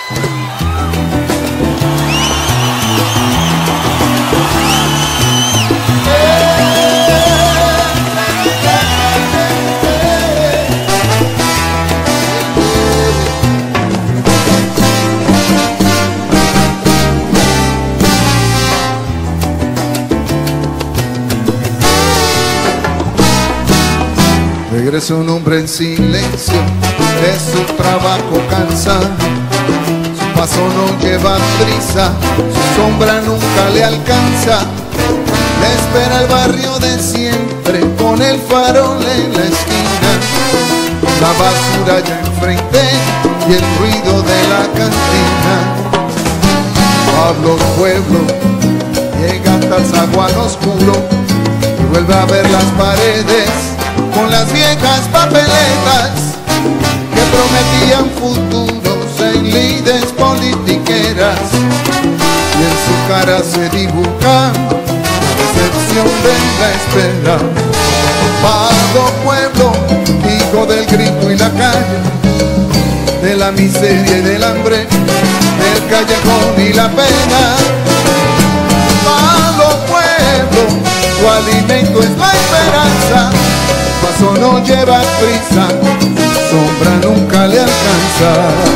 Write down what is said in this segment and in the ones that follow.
Regresa un hombre en silencio, de su trabajo cansado. Su paso no lleva prisa, su sombra nunca le alcanza. Le espera el barrio de siempre, con el farol en la esquina. La basura ya enfrente y el ruido de la cantina. Pablo Pueblo llega hasta el zaguán oscuro y vuelve a ver las paredes con las viejas papeletas que prometían futuros en lides politiqueras, y en su cara se dibuja la decepción de la espera. Pablo Pueblo, hijo del grito y la calle, de la miseria y del hambre, del callejón y la pena. Pablo Pueblo, tu alimento es la esperanza. Paso no lleva prisa, sombra nunca le alcanza.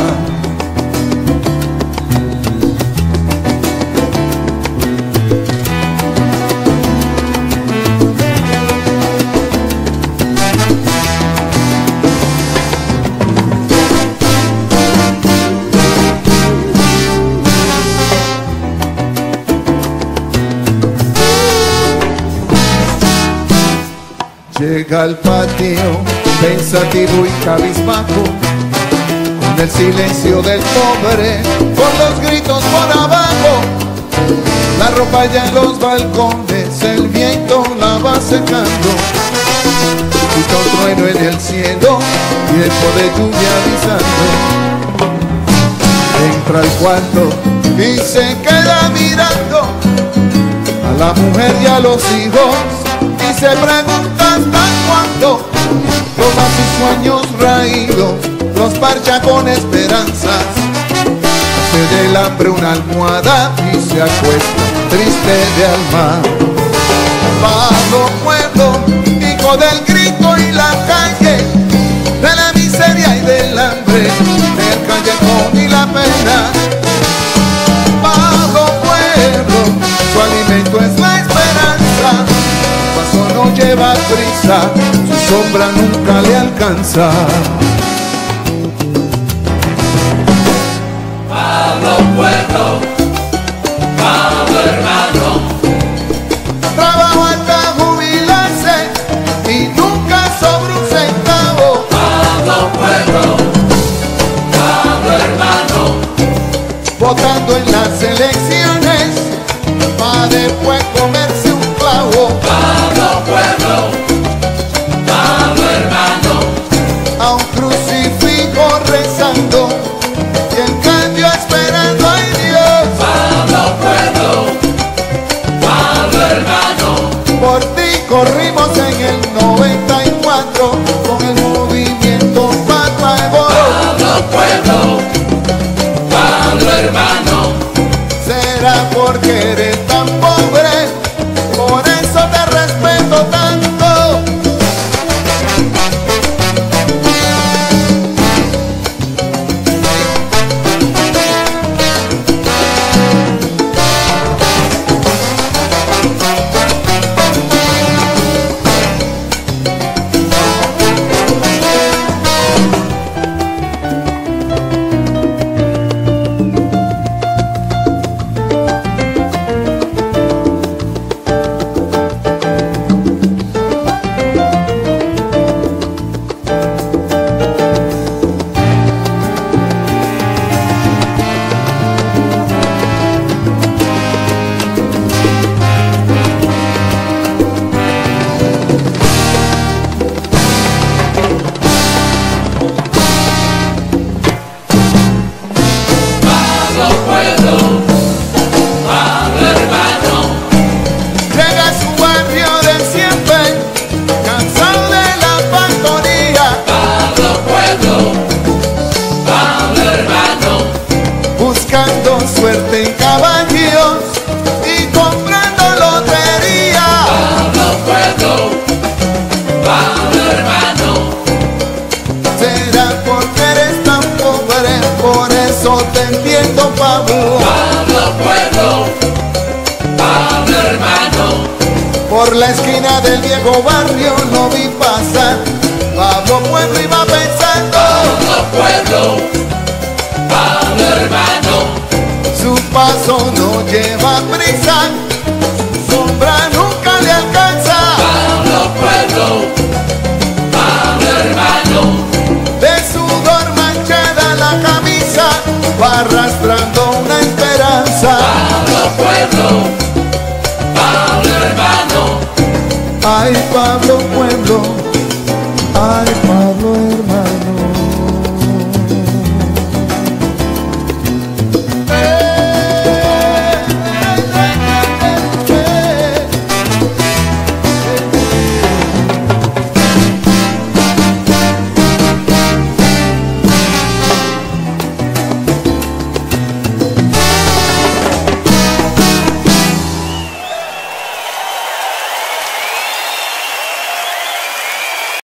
Llega al patio, pensativo y cabizbajo, con el silencio del pobre, con los gritos por abajo. La ropa ya en los balcones, el viento la va secando. Escucha un trueno en el cielo, tiempo de lluvia avisando. Entra al cuarto y se queda mirando a la mujer y a los hijos, y se pregunta hasta cuándo toma sus sueños raídos, los parcha con esperanzas. Hace del hambre una almohada y se acuesta triste de alma. Pablo Pueblo, hijo del grito y la calle, de la miseria y del hambre, del callejón y la pena. Pablo Pueblo, su alimento es la esperanza. Paso no lleva prisa, su sombra nunca le alcanza. Pablo Pueblo, Pablo hermano, trabajo hasta jubilarse y nunca sobra un centavo. Pablo Pueblo, Pablo hermano, Votando en las elecciones para después comerse un clavo. Pablo Pueblo, Pablo hermano, A un crucifijo rezando y en cambio esperando a Dios. Pablo Pueblo, Pablo hermano, Por ti corrimos en el 94 con el movimiento Papa Evoro. Pablo Pueblo, Pablo hermano, por eso te entiendo, Pablo. Pablo Pueblo, Pablo hermano, Por la esquina del viejo barrio no vi pasar Pablo Pueblo, iba pensando. Pablo Pueblo, Pablo hermano, Su paso no lleva prisa, sombra nunca le alcanza. Pablo Pueblo, Pablo hermano, De sudor manchada la camisa, va arrastrando una esperanza. Pablo Pueblo, Pablo hermano, Ay, Pablo Pueblo.